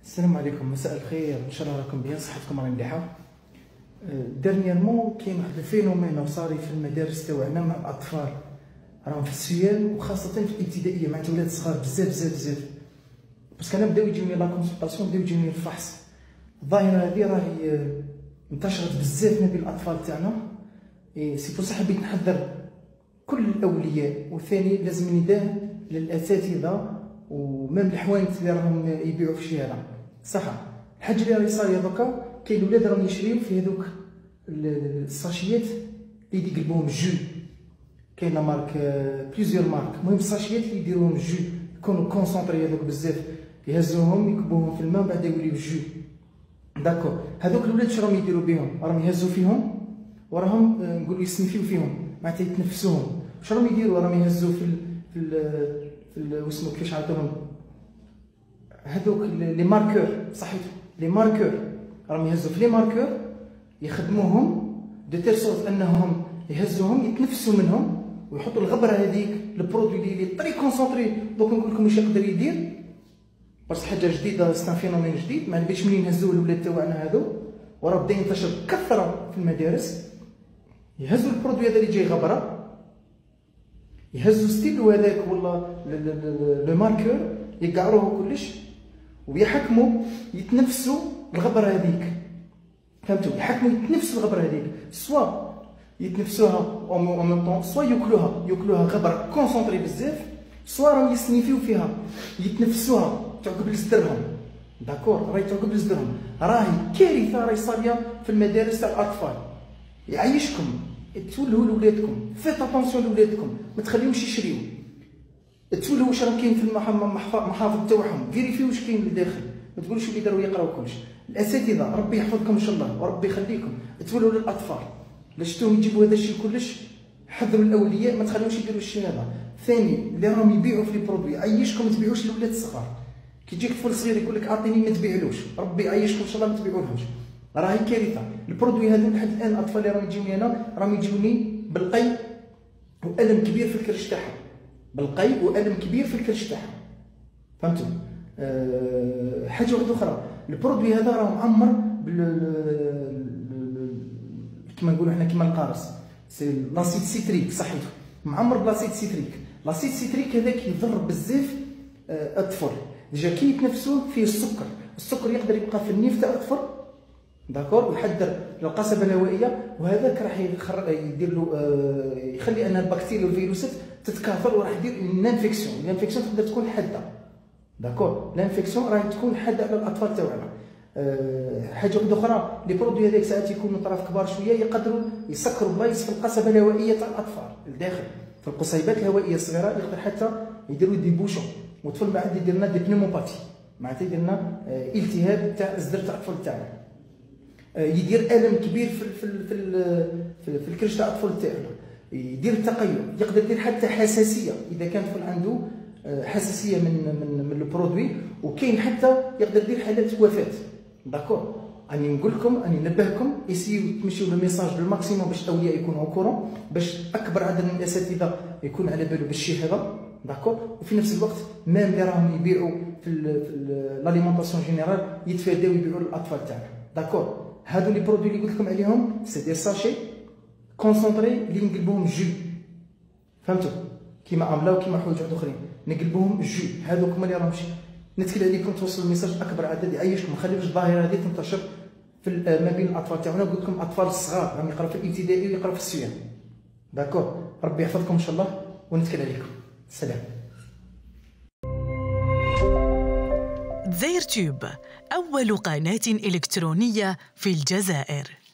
السلام عليكم، مساء الخير. ان شاء الله راكم بيان، صحتكم راهي مليحه. ديرنييرمون كاين واحد الفينومين وصاري في المدارس تاعنا مع الاطفال راهم في السيام، وخاصه في الابتدائيه مع الولاد الصغار بزاف بزاف بزاف. باسكو انا بداو يجيوني لا كونسلطاسيون، بداو يجيوني الفحص. الظاهره هذه راهي انتشرت بزاف ما بين الاطفال تاعنا. سي بور صح حبيت نحذر كل الاولياء، وثاني لازم نداه للاساتذه ومام الحوانت اللي راهم يبيعوا في الشارع. صح الحاجه اللي راهي صايره دوكا، كاين ولاد راهم يشريو في هذوك الساشيات اللي يقلبوهم جو. كاين لا مارك بليزيور مارك، المهم الساشيات اللي يديروهم جو يكونوا كونسونطري هذوك بزاف، يهزوهم يكبوهم في الماء بعد يوليو جو. داكور، هذوك الولاد اش راهم يديروا بهم؟ راهم يهزوا فيهم وراهم نقولوا يسنفيو فيهم معناتها يتنفسوهم. واش راهم يديروا؟ راهم يهزوا في واسمو كيفاش عيطوهم هذوك لي ماركور، صحيت لي ماركور، راهم يهزوا في لي ماركور يخدموهم دو تيل سورت انهم يهزوهم يتنفسوا منهم ويحطوا الغبره هذيك البرودوي اللي طري كونسونطري. دوك نقول لكم واش يقدر يدير، بس حاجه جديده، سان فينومين جديد. ما باش منين نهزوا الولاد تاعنا هذو وراه بدا ينتشر بكثره في المدارس. يهزوا البرودوي هذا اللي جاي غبره، يهزوا ستيلو هذاك ولا لو ماركور، يقعروه كلش ويحكموا يتنفسوا الغبره هذيك. فهمتوا؟ يحكموا يتنفسوا الغبره هذيك، سوا يتنفسوها او ميم طون، سوا ياكلوها غبره كونسونطري بزاف، سوا راهم يسنيفيو فيها يتنفسوها تعقب لصدرهم. داكور، راهي تعقب لصدرهم. راهي كارثه راهي صاريه في المدارس تاع الاطفال. يعيشكم تولهوا لولادكم، فيت اتونسيون لولادكم، ما تخليهمش يشريو. تولهوا واش راه كاين في المحافظ تاعهم، فيريفيو واش كاين لداخل، ما تقولوش اللي داروا يقراو كلش. الاساتذه ربي يحفظكم ان شاء الله وربي يخليكم، تولوا للاطفال. لا شفتوهم يجيبوا هذا الشيء كلش، حذروا الاولياء ما تخليوش يديروا الشيء هذا. ثاني اللي راهم يبيعوا في لي برودوي، يعيشكم ما تبيعوش للولاد الصغار. كي يجيك طفل صغير يقول لك اعطيني، ما تبيعلوش، ربي يعيشكم ان شاء الله ما تبيعولهمش. راهي كارثه البرودوي هذو. لحد الان الاطفال اللي راهم يجوني انا راهم يجوني بالقي والم كبير في الكرش تاعهم، بالقي والم كبير في الكرش تاعهم. فهمتوا؟ حاجه واحده اخرى، البرودوي هذا راه معمر كما نقولوا حنا كما القارص، سي لاسيد سيتريك. صحيتو، معمر بلاسيد سيتريك. لاسيد سيتريك هذاك يضر بزاف الطفل. ديجا كي يتنفسوه فيه السكر يقدر يبقى في النيف تاع الطفل. داكور، ويحضر القصبه الهوائيه، وهذاك راح يدير له يخلي ان البكتيريا والفيروسات تتكاثر وراح يدير لانفيكسيون. الانفيكسيون تقدر تكون حاده. داكور، الانفيكسيون راهي تكون حاده على الاطفال تاعنا. حاجه واحده اخرى، لي برودوي هذاك ساعات يكونوا طراف كبار شويه، يقدروا يسكروا بلايص في القصبه الهوائيه تاع الاطفال الداخل، في القصيبات الهوائيه الصغيره، يقدر حتى يديروا دي بوشون، والطفل ما عاد يدير لنا دي بنيموباتي، معناتها يدير لنا التهاب تاع الصدر تاع الطفل تاعنا. يدير الم كبير في الكرش تاع الطفل تاعنا، يدير تقيؤ، يقدر يدير حتى حساسيه اذا كان الطفل عنده حساسيه من البرودوي، وكاين حتى يقدر يدير حالات وفاه. داكور، راني نقول لكم، راني ننبهكم، يسيو تمشيو بالميساج بالماكسيموم باش الاولياء يكونوا او كورون، باش اكبر عدد من الاساتذه يكون على باله بالشيء هذا. داكور، وفي نفس الوقت مام اللي راهم يبيعوا في لاليمونطاسيون جينيرال يتفاداو يبيعوا للاطفال تاعنا. داكور، هادو لي برودوي اللي قلت لكم عليهم سي دي ساشي كونسونطري اللي نقلبوهم جو. فهمتوا؟ كيما املا وكيما حوايج اخرين نقلبوهم جو. هذوك هما اللي راهم نتكل عليكم توصلوا الميساج اكبر عدد، يعيشكم، ما خليوش الظاهره هذه تنتشر في ما بين الاطفال تاعنا. قلت لكم اطفال الصغار راهم يقراو في الابتدائي ويقراو في السيام. داكور، ربي يحفظكم ان شاء الله ونتكل عليكم. سلام. دزاير تيوب، أول قناة إلكترونية في الجزائر.